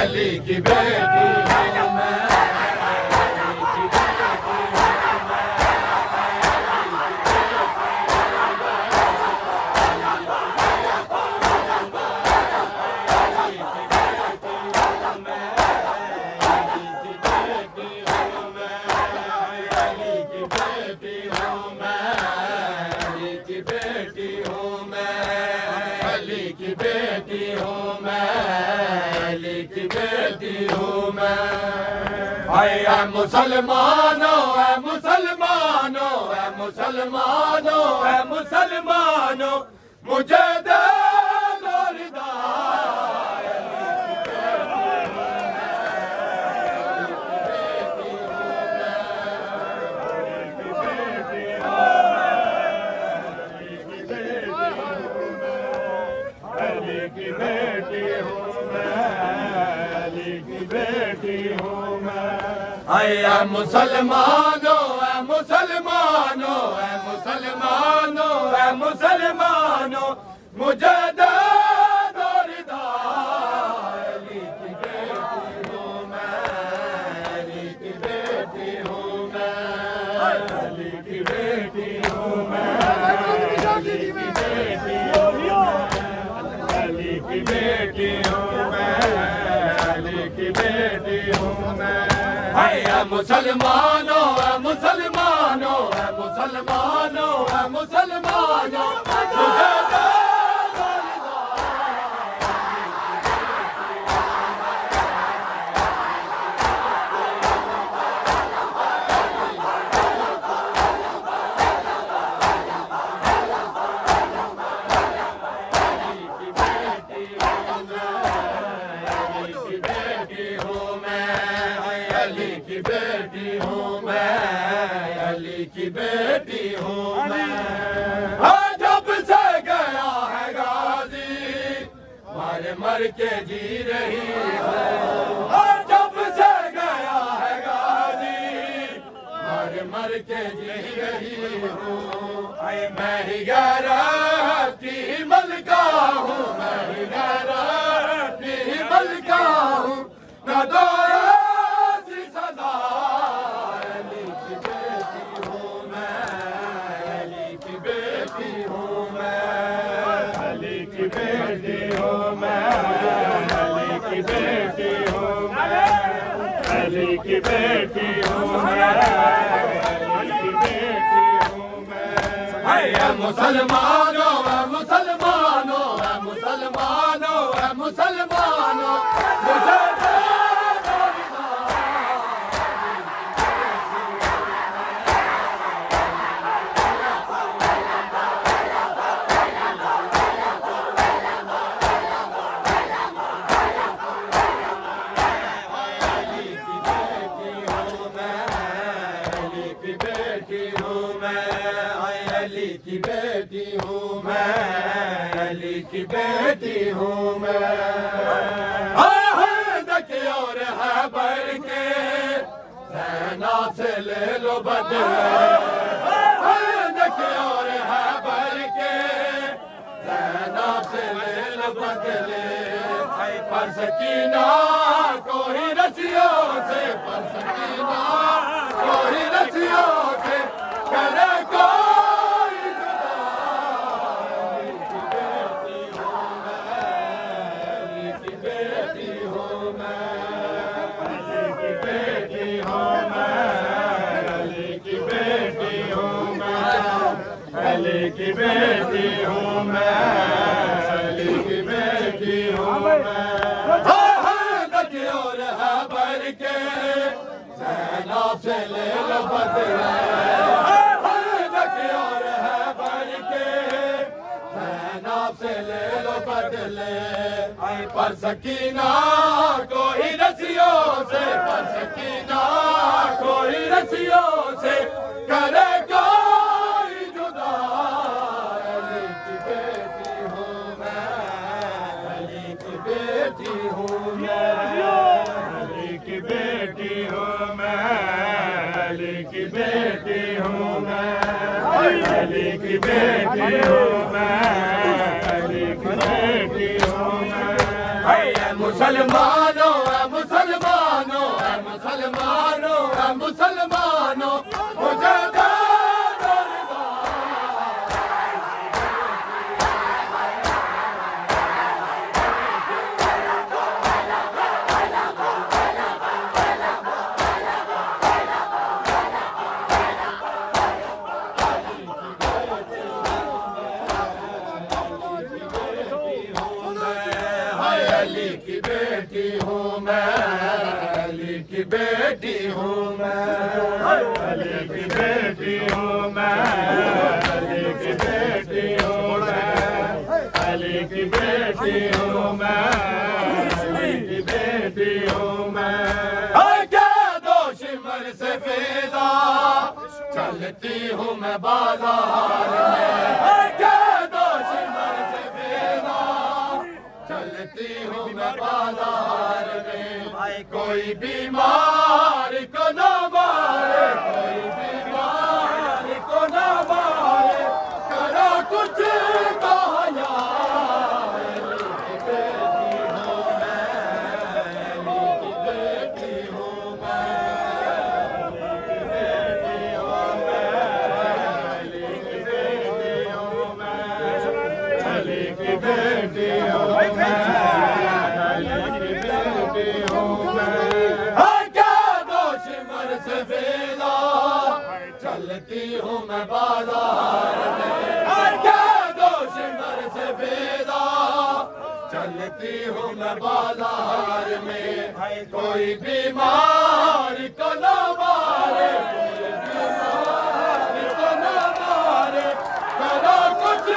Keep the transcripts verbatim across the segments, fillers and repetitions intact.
अली की बेटी हूँ मैं। ऐ मुसलमानों ऐ मुसलमानों ऐ मुसलमानों ऐ मुसलमानों मुझे दे दो रिदा। अली की बेटी हूँ मैं, अली की बेटी हूँ मैं। ऐ मुसलमानों ऐ मुसलमानों ऐ मुसलमानों ऐ मुसलमानों मुझे दे दो रिदा। अली की बेटी हूँ मैं, अली की बेटी हूँ मैं, अली की बेटी हूँ मैं, अली की बेटी हूँ मैं, अली की बेटी हूँ मैं, अली की बेटी हूँ मैं। ऐ मुसलमानों ऐ मुसलमानों ऐ मुसलमानों ऐ मुसलमानों मुझे दे दो रिदा। अली की बेटी हूँ मैं, अली की बेटी हूँ मैं। जब से गया है गाजी मर मर के जी रही है। जब से गया है गाजी मर मर के जी रही हूँ। मैं ही गैरत की मलका हूँ, मैं ही गैरत की मलका हूँ। न दो बेटी हूँ मैं, अली की बेटी हूँ मैं, अली की बेटी हूँ मैं, अली की बेटी हूँ मैं। ऐ मुसलमानों ऐ मुसलमानों ऐ मुसलमानों ऐ मुसलमानों मुझे दे दो रिदा। अली की बेटी हूँ मैं, अली की बेटी हूँ मैं, अली की बेटी हूँ मैं। और है बर के सेना से ले लो बदले। और है बर के सेना से ले लो बदले। पर सकीना कोई रसियों से, पर सकीना कोई रसियों से करे कोई जुदा। अली की बेटी हूँ मैं, अली की बेटी हूँ मैं, अली की बेटी हूँ मैं, अली की बेटी हूँ मैं, अली की बेटी हूँ मैं। और है बर के सेना से ले लो बदले। और है बर के सेना से ले लो बदले। पर सकीना कोई रसियों से, पर सकीना कोई रसियों से करे कोई जुदा। अली की बेटी हूँ मैं, अली की बेटी हूँ मैं, अली की बेटी हूँ मैं, अली की बेटी हूँ मैं, अली की बेटी हूँ मैं, अली की बेटी हूँ मैं। मुसलमानों अली की बेटी हूँ मैं, अली की बेटी हूँ मैं, अली की बेटी हूँ मैं, अली की बेटी हूँ मैं, अली की बेटी हूँ मैं, अली की बेटी हूँ मैं। क्या दो शिमर से फिदा चलती हूँ मैं बाजार में, क्या दो शिमर से फिदा चलती हूँ मैं बाजार में। कोई बीमार को न मारे, कोई बीमार को न मारे, करो कुछ कहा चलती हूँ मैं बाजार में, क्या दो शिमर से फिदा चलती हूँ मैं बाजार में। कोई बीमार को न मारे, कोई बीमार को न मारे, करो कुछ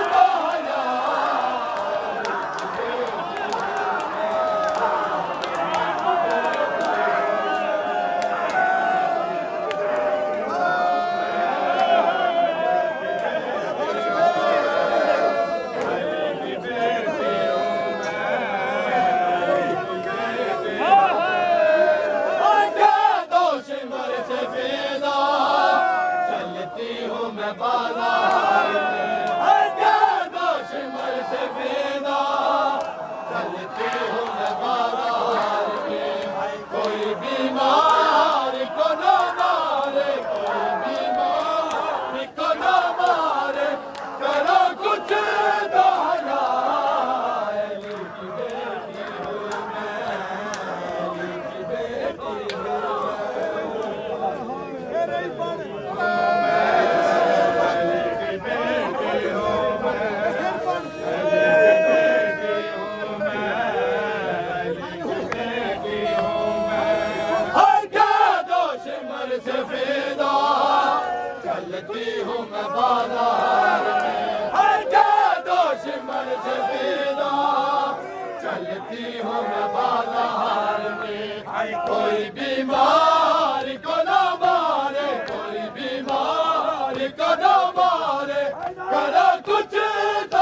कोई बीमार को न मारे, कोई बीमार को न मारे, करो कुछ तो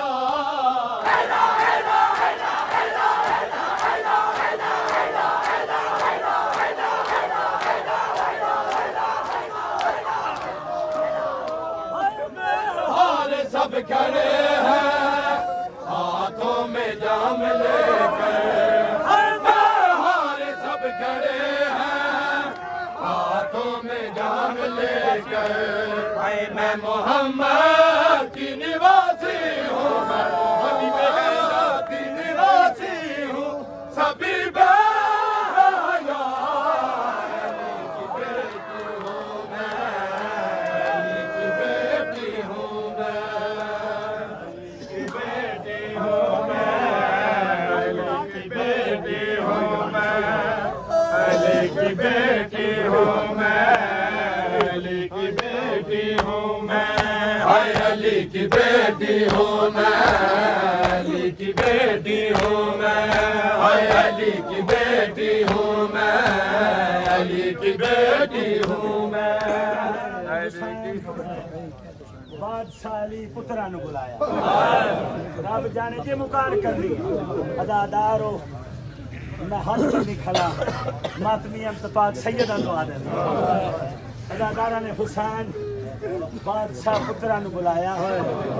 हारे सब खड़े हैं हाथों में जाम लेकर, खड़े हैं हाथों में जाम लेकर। मैं मोहम्मद की निवासी हूँ, मैं मोहम्मद की निवासी हूँ, सभी बेहया की बेटी हूँ मैं, की बेटी हूँ मैं, की बेटी हूँ मैं, की बेटी हूँ मैं, अली की बेटी हूँ मैं, अली की बेटी हूँ मैं, हाय अली की बेटी हूँ मैं, अली की बेटी हूँ मैं, हाय अली की बेटी हूँ मैं, अली की बेटी हूँ मैं। बादशाह अली पुत्रा ने बुलाया, रब जाने जे मुकार कर ली अदादारो मैं हंस के नहीं खड़ा मातमी अमतपाक सैयदा नु आदम अदादारा ने हुसैन बादशाह पुत्रा ने बुलाया है,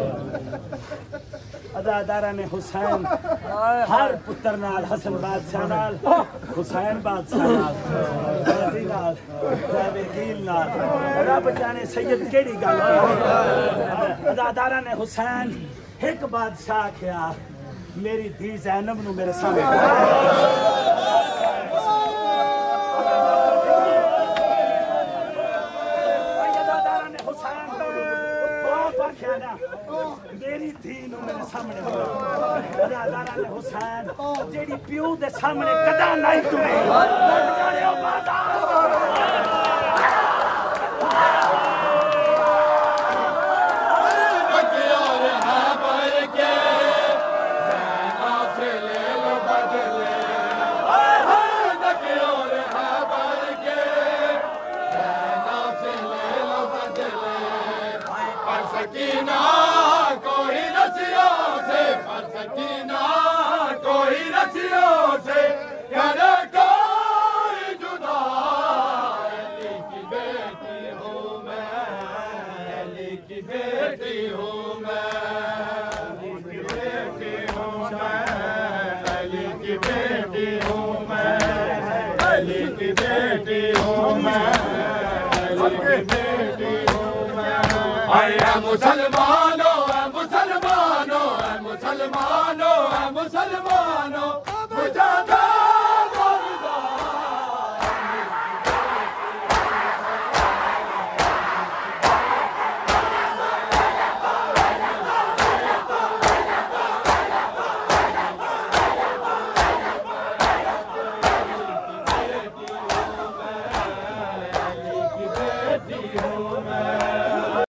अदादारा ने हुसैन हर पुत्र नाल हसन बादशाह नाल हुसैन बादशाह नाल गाजी नाल वकील नाल रब जाने सैयद केड़ी गल अदादारा ने हुसैन एक बादशाह आख्या मेरी धी ज़ैनब नु मेरे सामने अदादारा ने हुसैन बहुत आख्या ना मेरी थी नु मेरे सामने राजा ने हुसैन जेडी प्यो दे सामने कदा नहीं तुम्हें जाने ओ बाता सकीना कोई रसियों से पर सकीना कोई रसियों से करे कोई जुदा अली की बेटी हूँ मैं अली की बेटी हूँ मैं अली की बेटी हूँ मैं अली की बेटी हूँ मैं अली की बेटी हूँ मैं अली की बेटी हूँ मैं अरे मुसलमानों मुसलमानों मुसलमानों मुसलमानों मुझे